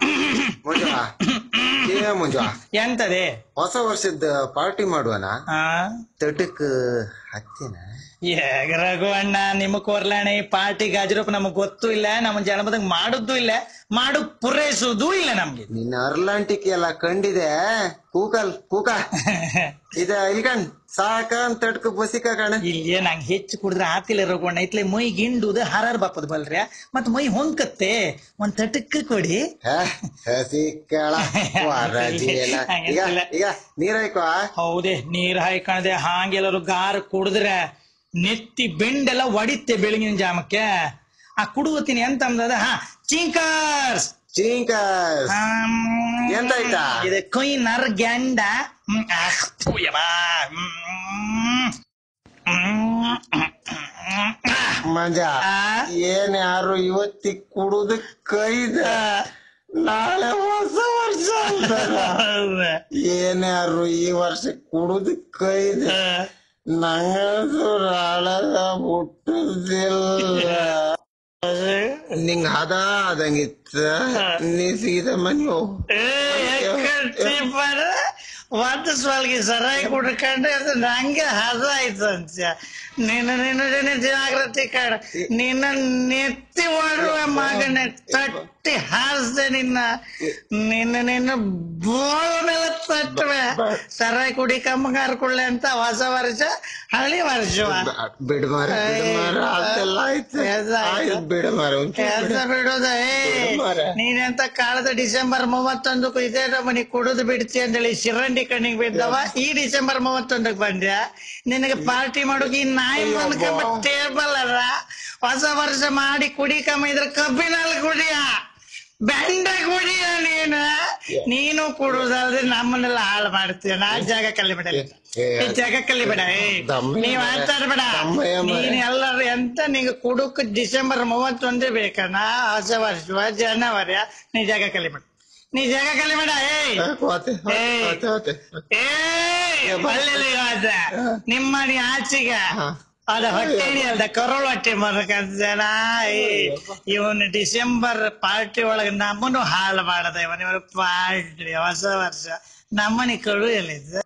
ಮುಂಜಾ ಮುಂಜಾ ಎಂತದೆ ಹೊಸ ವರ್ಷದ ಪಾರ್ಟಿ ಮಾಡುವನ ತಟಕ್ ಹತ್ತಿನ ರಘುವಣ್ಣ ನಿಮ್ ಕೋರ್ಲಾಣೆ ಪಾರ್ಟಿ ಗಾಜರೂಪ ನಮಗ್ ಗೊತ್ತೂ ಇಲ್ಲ ನಮ್ಮ ಜನಪದಾಗ ಮಾಡುದು ಇಲ್ಲ ಮಾಡು ಪೂರೈಸುದೂ ಇಲ್ಲ ನಮ್ಗೆ. ನಿನ್ನ ಅರ್ಲಾಂಟಿಕ್ ಎಲ್ಲ ಕಂಡಿದೆ ಕೂಕ ಇದ ಇಲ್ಕಂಡ್ ಸಾಕ ತಡ್ಕ ಬಸಿಕ ಕಣ ಇಲ್ಲೇ ನಂಗೆ ಹೆಚ್ಚು ಕುಡಿದ್ರೆ ಆತಿಲ್ಲ ರಘುವಣ್ಣ ಇತ್ಲೆ ಮೈ ಗಿಂಡುದು ಹಾರಾರ್ ಬಾಪದ ಬಲ್ರಿ ಮತ್ ಮೈ ಹೊಂಕತ್ತೆ ಒಂದ್ ತಟಕ್ ಕೊಡಿ. ಹಸಿ ಕೇಳ ಈಗ ನೀರ್ ಹಾಕುವ. ಹೌದೇ ನೀರ್ ಹಾಯ್ಕಣದೆ ಹಾಗೆಲ್ಲರು ಗಾರ್ ಕುಡಿದ್ರೆ ನೆತ್ತಿ ಬೆಂಡೆಲ್ಲ ಒಡಿತೆ ಬೆಳಗಿನ ಜಾಮಕ್ಕೆ. ಆ ಕುಡುವತೀನಿ ಎಂತ ಅಂದದ ಚಿಂಕರ್ಸ್ ಎಂತಾಯ್ತಾ ಇದು ಕೊಯ್ ನರ್ ಗ್ಯಾಂಡ ಮಂಜ ಏನ್ ಯಾರು ಇವತ್ತಿ ಕುಡುದು ಕೈದ ನಾಳೆ ಹೊಸ ವರ್ಷ ಏನ್ ಯಾರು ಈ ವರ್ಷ ಕುಡುದು ಕೈದ ನಂಗಂತೂ ನಾಳದ ಹುಟ್ಟುದಿಲ್ಲ. ನಿಂಗ ಆದಂಗಿತ್ತ ನೀ ಸೀದಾ ಮನಿ ಹೋಗು. ಒಂದು ಸ್ವಲ್ಗೆ ಸರಾಯಿ ಕುಡ್ಕೊಂಡ್ರೆ ಅದು ನಂಗೆ ಹದ ಆಯ್ತು ಅಂತ. ನಿನ್ನ ಜಾಗ್ರತೆ ಕಾಡ ನಿನ್ನ ನೆತ್ತಿ ಮಾಡುವ ಮಗನ ತಟ್ಟಿ ಹಾರಿಸ್ದೆ ನಿನ್ನ ಬೋಳ ಮೇಲೆ ತಟ್ಟುವೆ. ಸರಾಯಿ ಕುಡಿ ಕಮ್ಮಗಾರ ಕುಳ್ಳೆ ಅಂತ ಹೊಸ ವರ್ಷ ಹಳಿ ವರ್ಷ ಬಿಡಮಾರ ಬಿಡೋದ. ನೀನೆಂತ ಕಾಲದ ಡಿಸೆಂಬರ್ 31 ಇದೇ ಮನಿ ಕುಡಿದು ಬಿಡ್ತಿ ಅಂತೇಳಿ ಶಿರಂಡಿ ಕಣ್ಣಿಗೆ ಬಿದ್ದವ. ಈ ಡಿಸೆಂಬರ್ 31 ಬಂದ್ಯಾ ನಿನಗೆ ಪಾರ್ಟಿ ಮಾಡೋಕೆ ಈ ನಾಯಿ ಬಂದ್ಕೊಂಬ ಟೇಬಲ್ ಅದ. ಹೊಸ ವರ್ಷ ಮಾಡಿ ಕುಡಿ ಕಮ್ಮ ಇದ್ರೆ ಕಬ್ಬಿನಲ್ಲಿ ಕುಡಿಯ ಬೆಂಡ ಕುಡಿಯ. ನೀನು ಕುಡುದಾದ್ರೆ ನಮ್ಮನ್ನೆಲ್ಲ ಹಾಳು ಮಾಡ್ತೀಯ. ನಾ ಜಾಗ ಕಲಿಬೇಡ ಜಾಗ ಕಲಿಬೇಡ ನೀವ್ ಆಡ್ತಾಡ್ಬೇಡ. ನೀನ್ ಎಲ್ಲರೂ ಎಂತ ನಿಂಗೆ ಕುಡುಕ್ ಡಿಸೆಂಬರ್ 31 ಬೇಕಣ್ಣ. ಹೊಸ ವರ್ಷ ಜನವರಿ ನೀ ಜಾಗ ಕಲಿಬೇಡ ನಿಮ್ಮ ಆಚೆಗ ಅದ ಹೊಟ್ಟೆ ಅಲ್ದ ಕರೋಳು ಹೊಟ್ಟೆ ಮರಕಂತ ಇವನು ಡಿಸೆಂಬರ್ ಪಾರ್ಟಿ ಒಳಗ ನಮ್ಮನ್ನು ಹಾಳು ಮಾಡದ ಇವನ ಪಾರ್ಟಿ ಹೊಸ ವರ್ಷ ನಮ್ಮನಿ ಕಡು ಎಲ್ಲಿದ್ದ.